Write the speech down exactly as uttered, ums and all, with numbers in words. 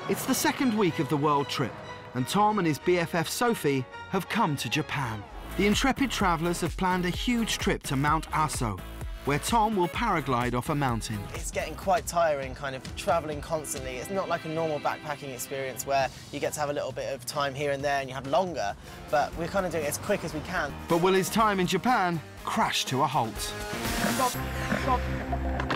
It's the second week of the world trip, and Tom and his B F F Sophie have come to Japan. The intrepid travellers have planned a huge trip to Mount Aso, where Tom will paraglide off a mountain. It's getting quite tiring, kind of travelling constantly. It's not like a normal backpacking experience where you get to have a little bit of time here and there and you have longer, but we're kind of doing it as quick as we can. But will his time in Japan crash to a halt? Stop, stop.